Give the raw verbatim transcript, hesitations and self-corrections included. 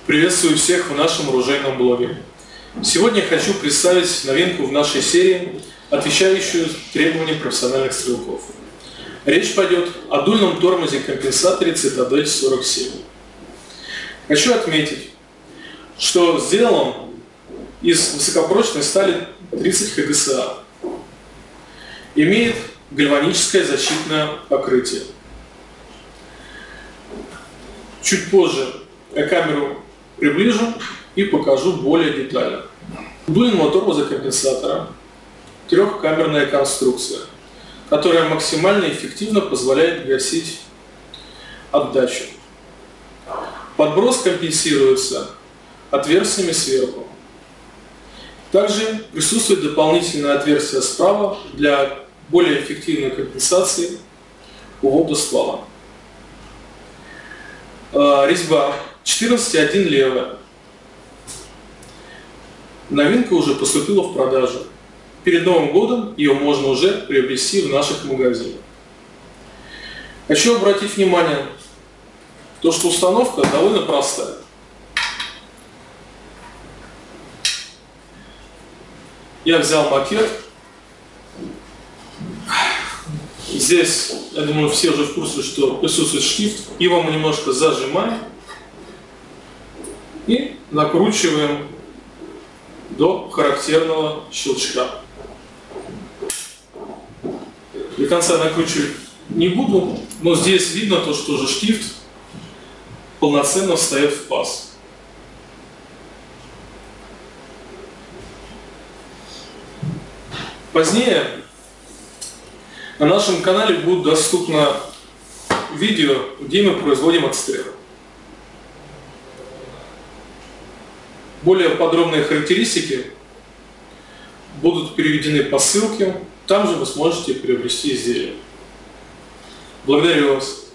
Приветствую всех в нашем оружейном блоге. Сегодня я хочу представить новинку в нашей серии, отвечающую требованиям профессиональных стрелков. Речь пойдет о дульном тормозе-компенсаторе Цитадель сорок семь. Хочу отметить, что сделан он из высокопрочной стали тридцать ха гэ эс а. Имеет гальваническое защитное покрытие. Чуть позже я камеру приближу и покажу более детально. У дульного тормоза-компенсатора трехкамерная конструкция, которая максимально эффективно позволяет гасить отдачу. Подброс компенсируется отверстиями сверху. Также присутствует дополнительное отверстие справа для более эффективной компенсации увода ствола. Резьба четырнадцать и один левая. Новинка уже поступила в продажу. Перед Новым годом ее можно уже приобрести в наших магазинах. Хочу обратить внимание, то, что установка довольно простая. Я взял макет. Здесь, я думаю, все уже в курсе, что присутствует штифт. Его мы немножко зажимаем и накручиваем до характерного щелчка. До конца накручивать не буду, но здесь видно то, что уже штифт полноценно встает в паз. Позднее на нашем канале будет доступно видео, где мы производим отстрел. Более подробные характеристики будут переведены по ссылке. Там же вы сможете приобрести изделие. Благодарю вас.